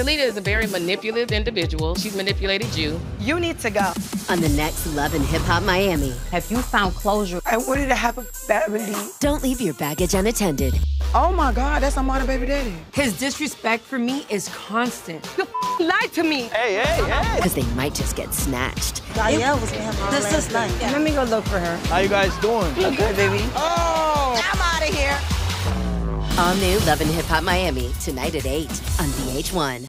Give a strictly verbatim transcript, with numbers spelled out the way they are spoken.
Talita is a very manipulative individual. She's manipulated you. You need to go. On the next Love and Hip Hop Miami. Have you found closure? I wanted to have a family. Don't leave your baggage unattended. Oh my God, that's Amada baby daddy. His disrespect for me is constant. You lied to me. Hey, hey, hey. Because they might just get snatched. Gael was with him all This last is night. yeah. Let me go look for her. How you guys doing? You good, baby? Oh! I'm out of here. All new Love and Hip Hop Miami, tonight at eight on V H one.